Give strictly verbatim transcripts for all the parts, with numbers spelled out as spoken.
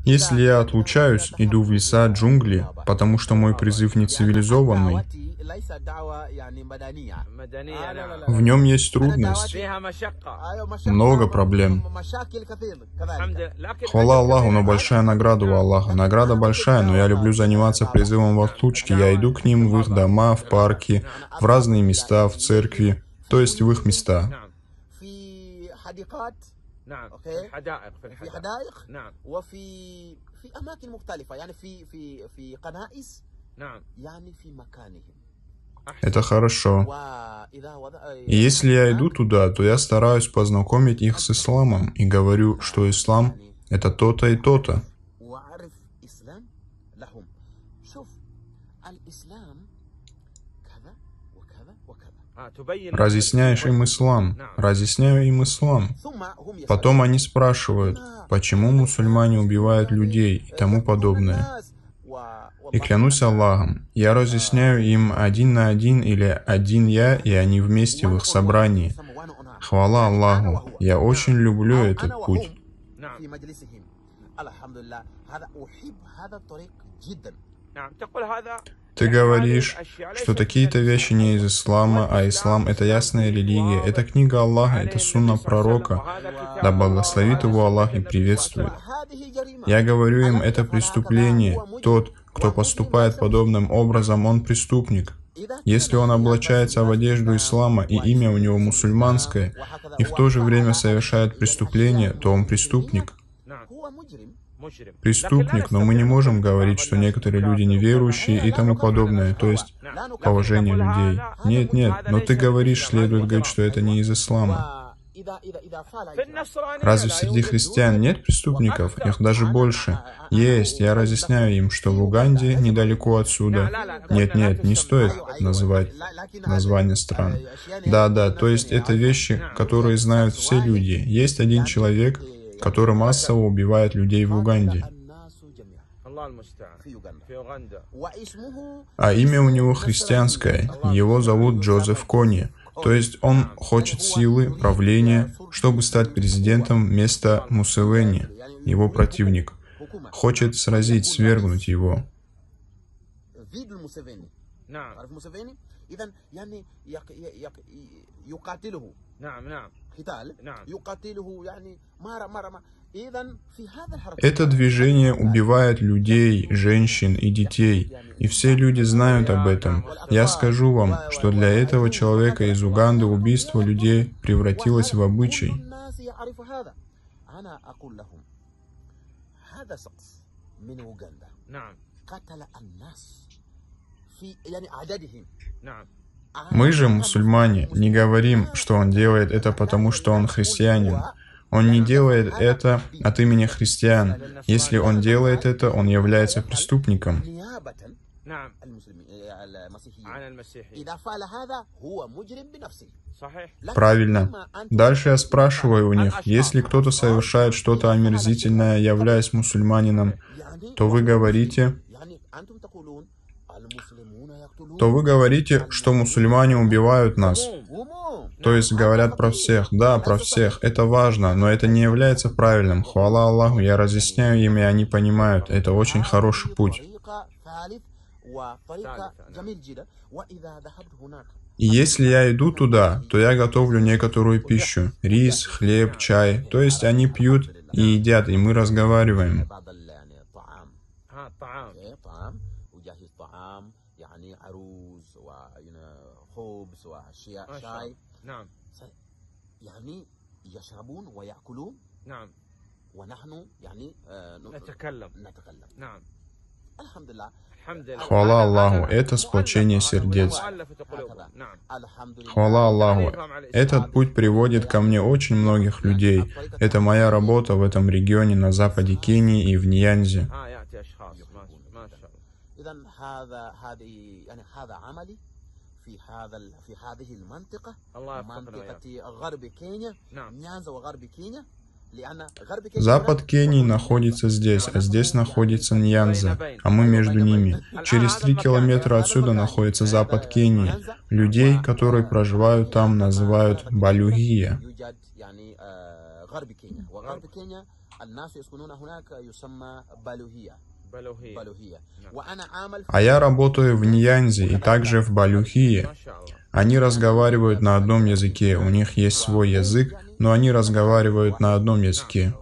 Если я отлучаюсь, иду в леса, джунгли, потому что мой призыв не цивилизованный, в нем есть трудность, много проблем. Хвала Аллаху, но большая награда у Аллаха. Награда большая, но я люблю заниматься призывом в отлучке. Я иду к ним в их дома, в парки, в разные места, в церкви, то есть в их места. نعم في الحدائق في الحدائق في حدائق نعم وفي في أماكن مختلفة يعني في في في كنائس نعم يعني في مكانهم. Это хорошо. И если я иду туда, то я стараюсь познакомить их с исламом и говорю, что ислам — это то-то и то-то. Разъясняешь им ислам, разъясняю им ислам. Потом они спрашивают, почему мусульмане убивают людей и тому подобное. И клянусь Аллахом, я разъясняю им один на один или один я, и они вместе в их собрании. Хвала Аллаху, я очень люблю этот путь. Ты говоришь, что такие-то вещи не из ислама, а ислам — это ясная религия, это книга Аллаха, это сунна пророка, да благословит его Аллах и приветствует. Я говорю им, это преступление. Тот, кто поступает подобным образом, он преступник. Если он облачается в одежду ислама и имя у него мусульманское, и в то же время совершает преступление, то он преступник. Преступник, но мы не можем говорить, что некоторые люди неверующие и тому подобное, то есть положение людей. Нет, нет, но ты говоришь, следует говорить, что это не из ислама. Разве среди христиан нет преступников? Их даже больше. Есть, я разъясняю им, что в Уганде, недалеко отсюда. Нет, нет, не стоит называть названия стран. Да, да, то есть это вещи, которые знают все люди. Есть один человек, который массово убивает людей в Уганде. А имя у него христианское, его зовут Джозеф Кони. То есть он хочет силы, правления, чтобы стать президентом вместо Мусевени, его противник. Хочет сразить, свергнуть его. Это движение убивает людей, женщин и детей, и все люди знают об этом. Я скажу вам, что для этого человека из Уганды убийство людей превратилось в обычай. Мы же, мусульмане, не говорим, что он делает это потому, что он христианин. Он не делает это от имени христиан. Если он делает это, он является преступником. Правильно. Дальше я спрашиваю у них, если кто-то совершает что-то омерзительное, являясь мусульманином, то вы говорите, то вы говорите, что мусульмане убивают нас. То есть говорят про всех. Да, про всех. Это важно, но это не является правильным. Хвала Аллаху, я разъясняю им, и они понимают. Это очень хороший путь. И если я иду туда, то я готовлю некоторую пищу. Рис, хлеб, чай. То есть они пьют и едят, и мы разговариваем. نعم يعني يشربون ويأكلون نعم ونحن يعني نتكلم نتكلم نعم الحمد لله الحمد لله. Хвала Аллаху, это сплочение сердец. Хвала Аллаху, этот путь приводит ко мне очень многих людей. Это моя работа в этом регионе на западе Кении и в Ньянзе. في هذا في هذه المنطقة منطقة غرب كينيا نيانزا وغرب كينيا لأن غرب كينيا Запад Кении находится здесь, а здесь находится Ньянза, а мы между ними. Через три километра отсюда находится запад Кении. Людей, которые проживают там, называют Балюгия. А я работаю в Ньянзе и также в Балюхие. Они разговаривают на одном языке, у них есть свой язык, но они разговаривают на одном языке.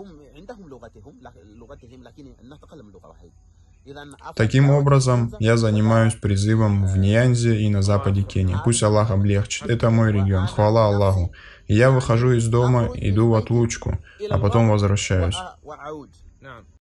Таким образом, я занимаюсь призывом в Ньянзе и на западе Кении. Пусть Аллах облегчит. Это мой регион. Хвала Аллаху. И я выхожу из дома, иду в отлучку, а потом возвращаюсь.